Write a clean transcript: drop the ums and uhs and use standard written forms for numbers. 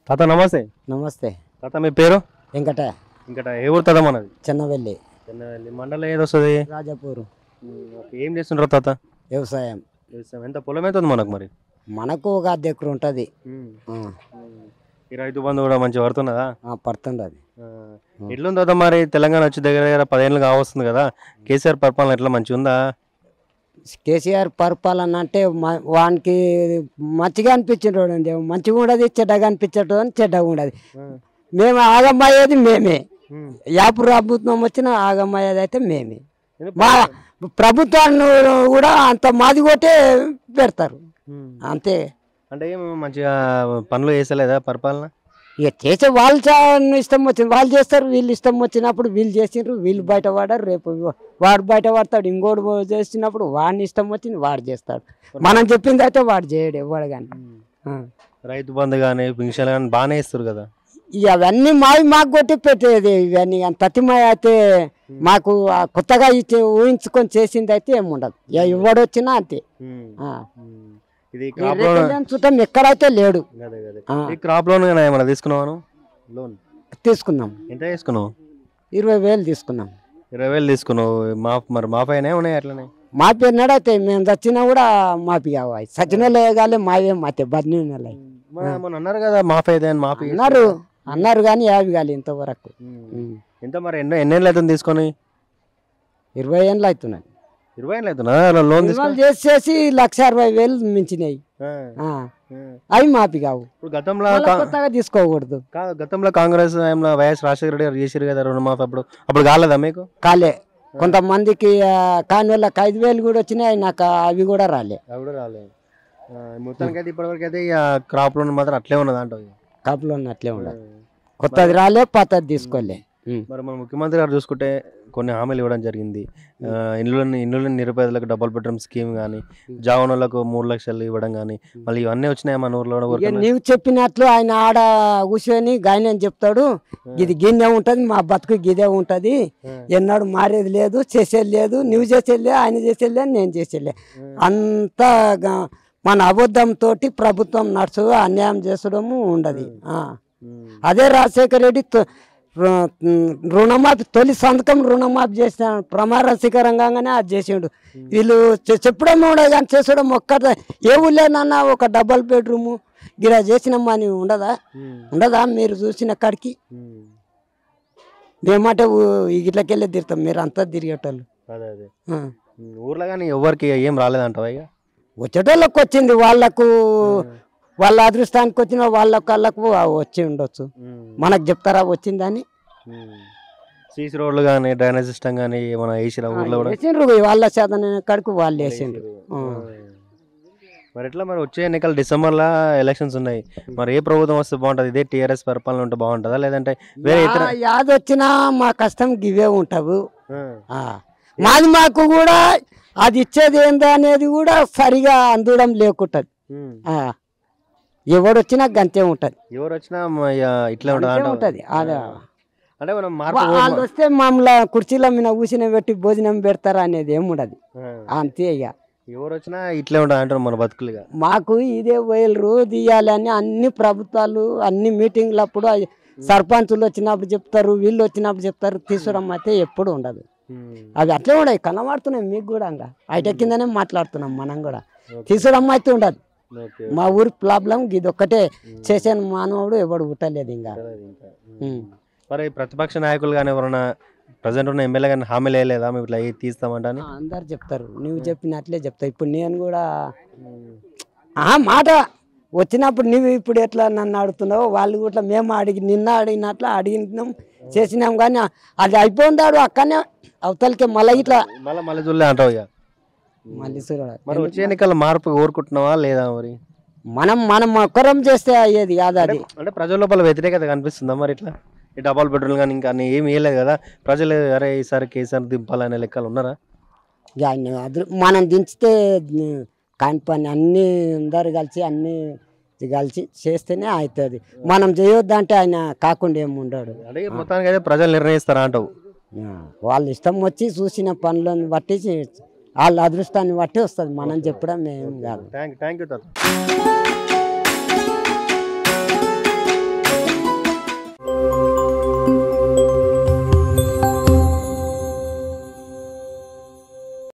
తాత నమస్తే. నమస్తే తాత మీ పేరు? వెంకట. ఇంకా ఏ ఊరు తాత మనది? చిన్నవెల్లి. చిన్నవెల్లి మండలం ఏది వస్తుంది? రాజాపూర్. ఏం చేస్తుంటారు తాత? వ్యవసాయం. వ్యవసాయం. ఎంత పొలం అవుతుంది మనకు? మరి మనకు ఒక 10 ఎకరం ఉంటుంది. ఈ రైతు బంధు కూడా మంచిగా పడుతున్నదా? పడుతుంది. ఎట్లుంది తాత మరి? తెలంగాణ వచ్చి దగ్గర దగ్గర 10 ఏళ్ళు కావస్తుంది కదా. కేసీఆర్ పరిపాలన ఎట్లా మంచిగా ఉందా? కేసీఆర్ పరిపాలన అంటే వానికి మంచిగా అనిపించేటోడు, మంచిగా ఉండదు, చెడ్డగా అనిపించేటోడు అని చెడ్డగా ఉండదు. మేము ఆగమయ్యేది మేమే. యాపు ప్రభుత్వం వచ్చిన ఆగమయ్యేది అయితే మేమే. మా ప్రభుత్వాన్ని కూడా అంత మాది కొట్టే పెడతారు అంతే. అంటే మంచిగా పనులు చేసలేదా పరిపాలన? ఇక చేసే వాళ్ళు ఇష్టం వచ్చింది వాళ్ళు చేస్తారు. వీళ్ళు ఇష్టం వచ్చినప్పుడు వీళ్ళు చేసిండ్రు, వీళ్ళు బయట పడారు. రేపు వాడు బయట పడతాడు, ఇంకోటి చేసినప్పుడు వాడిని ఇష్టం వచ్చింది వాడు చేస్తాడు. మనం చెప్పింది అయితే వాడు చేయడు ఎవడు కానీ. రైతు బంధు కానీ పింఛన్లు కానీ బాగానే ఇస్తారు కదా. ఇక అవన్నీ మాకు కొట్టి పెట్టేది ఇవన్నీ. ప్రతిమయ అయితే మాకు కొత్తగా ఇచ్చి ఊహించుకొని చేసింది అయితే ఏముండదు. ఎవడు వచ్చినా అంతే. చూద్దాం ఎక్కడైతే లేడు. క్రాప్ లోన్ ఏమైనా తీసుకున్నాను? లోన్ తీసుకున్నాం. ఎంత తీసుకున్నావు? 20,000 తీసుకున్నాం. 20,000 తీసుకున్నావు. మరి మాపైనా ఉన్నాయి అట్లనే? మాపి అన్నాడైతే మేము చచ్చినా కూడా మాపి కావాలి. సచినలే కాలే మావే మాతే బద్ని అన్నారు కదా మాఫీ అయితే అని. మాఫీ అన్నారు కానీ యావి కాలి ఇంతవరకు. ఎంత మరి ఎన్నేళ్ళు అవుతుంది తీసుకొని? 20 ఏళ్ళు అవుతున్నాయి. 20 ఏళ్ళు అవుతున్నా లోన్ చేసేసి 1,60,000 మించినాయి. అవి మాపి కావు. ఇప్పుడు గతంలో కొత్తగా తీసుకోకూడదు. గతంలో కాంగ్రెస్ వైఎస్ రాజశేఖర రెడ్డి గారు చేసారు కదా రుణమాఫీ. అప్పుడు కాలేదా మీకు? కాలే. కొంతమందికి కాని వాళ్ళకి 5,000 కూడా వచ్చినాయి. నాకు అవి కూడా రాలే. మొత్తానికి అయితే ఇప్పటివరకు అయితే క్రాప్ లోన్ మాత్రం అట్లే ఉన్నది అంట. క్రాప్ లోన్ అట్లే ఉండదు. కొత్తది రాలే, పాతది తీసుకోలే. మరి మన ముఖ్యమంత్రి గారు చూసుకుంటే కొన్ని హామీలు ఇవ్వడం జరిగింది. ఇండ్ల నిరుపేదలకు డబుల్ బెడ్రూమ్ స్కీమ్ కానీ, జావనోళ్ళకు 3 లక్షలు ఇవ్వడం కానీ, మళ్ళీ ఇవన్నీ వచ్చినాయి మన ఊర్లో. నీవు చెప్పినట్లు ఆయన ఆడ కూర్చొని గాయన చెప్తాడు, ఇది గిన్నె ఉంటది, మా బతుకు గిదే ఉంటది, ఎన్నాడు మారేది లేదు, చేసేది లేదు, నువ్వు చేసేది, ఆయన చేసేది, నేను చేసేది. అంతా మన అబద్ధం తోటి ప్రభుత్వం నడుచు అన్యాయం చేసడము ఉండదు. అదే రాజశేఖర రెడ్డి రుణమాఫీ తొలి సంతకం రుణమాఫీ చేసిన ప్రమాణ శిఖరంగానే అది చేసిండు. వీళ్ళు చెప్పడం ఉండదు కానీ చేసడం ఒక్క ఏ ఊళ్ళేనన్నా ఒక డబల్ బెడ్రూమ్ గిరా చేసినమ్మా అని ఉండదా? మీరు చూసిన కాడికి మేమంటే ఇట్లకెళ్ళి తిరుగుతాం, మీరు అంతా తిరిగేటోళ్ళు. ఊర్లో కానీ ఎవరికి ఏం రాలేదంటావా? వచ్చేటోళ్ళకి వచ్చింది, వాళ్ళకు వాళ్ళ అదృష్టానికి వచ్చిన వాళ్ళకు వచ్చి ఉండొచ్చు. మనకు చెప్తారా వచ్చిందని? సీసీ రోడ్లు కానీ డ్రైనేజ్ సిస్టమ్ కానీ మన ఊర్లో వేసిండ్రు, వాళ్ళ శాతం కాడికి వాళ్ళు వేసిండ్రు. మరి ఎట్లా మరి వచ్చే ఎన్నికలు డిసెంబర్లో ఎలక్షన్స్ ఉన్నాయి. మరి ఏ ప్రభుత్వం వస్తే బాగుంటుంది? ఇదే టీఆర్ఎస్ పరిపాలన ఉంటే బాగుంటుందా, లేదంటే వేరే యాది వచ్చినా మా కష్టం గివే ఉంటావు. మాది మాకు కూడా అది ఇచ్చేది ఏందా అనేది కూడా సరిగా అందడం లేకుంటది. ఎవడొచ్చినా గంతే ఉంటది. ఎవరు వచ్చినా ఇట్లా ఉంటది. అంటే వాళ్ళు వస్తే మమ్మల్ని కుర్చీల మీద కూర్చుని పెట్టి భోజనం పెడతారా అనేది ఏముండదు. అంతే. ఇక ఎవరు వచ్చినా ఇట్లే ఉంటది అంటారు మన బతుకులుగా. మాకు ఇదే వైలు తీయాలి అని అన్ని ప్రభుత్వాలు అన్ని మీటింగ్లు అప్పుడు సర్పంచులు వచ్చినప్పుడు చెప్తారు, వీళ్ళు వచ్చినప్పుడు చెప్తారు. తీసుకోవడం అయితే ఎప్పుడు ఉండదు. అవి అట్లే ఉండవు, కనబడుతున్నాయి మీకు కూడా. అయితే కిందనే మాట్లాడుతున్నాం మనం కూడా. తీసుకోవడం అయితే ఉండదు. మా ఊరి ప్రాబ్లం ఇది ఒక్కటే. చేసాను మానవుడు ఎవడు పుట్టలేదు ఇంకా. మరి ప్రతిపక్ష నాయకులు కానీ ఎవరైనా ప్రజెంట్ ఉన్న ఎమ్మెల్యే కానీ హామీలు వేయలేదా మేము ఇట్లా తీస్తామంటాను? అందరు చెప్తారు, నువ్వు చెప్పినట్లే చెప్తా. ఇప్పుడు నేను కూడా మాట వచ్చినప్పుడు నువ్వు ఇప్పుడు ఎట్లా నన్ను అడుగుతున్నావు, వాళ్ళు కూడా మేము నిన్న అడిగినట్లు అడిగినాం, చేసినాం. కానీ అది అయిపోయిందాడు అక్కడనే అవతలకి మళ్ళీ ఇట్లా మళ్ళీ చూడలే అంటావు. ఇక మళ్ళీ చూడాలి. మరి వచ్చే ఎన్నికల మార్పు కోరుకుంటున్నావా లేదా? మరి మనం ఒక్కరం చేస్తే అయ్యేది కాదు. అది అంటే ప్రజల లోపల వ్యతిరేకత కనిపిస్తుందా మరి? ఇట్లా ఈ డబల్ బెడ్రూమ్ కానీ ఇంకా ఏమి వేయలేదు కదా ప్రజలు. అరే ఈసారి కేసీఆర్ దింపాలనే లెక్కలు ఉన్నారా? మనం దించితే కాని పని అన్ని అందరు కలిసి అన్ని కలిసి చేస్తేనే అవుతుంది. మనం చేయొద్దంటే ఆయన కాకుండా ఏముండడు. అంటే మొత్తానికి అయితే ప్రజలు నిర్ణయిస్తారా అంటావు? వాళ్ళ ఇష్టం వచ్చి చూసిన పనులను బట్టి వాళ్ళ అదృష్టాన్ని బట్టి వస్తుంది. మనం చెప్పడం ఏం కాదు. Thank you.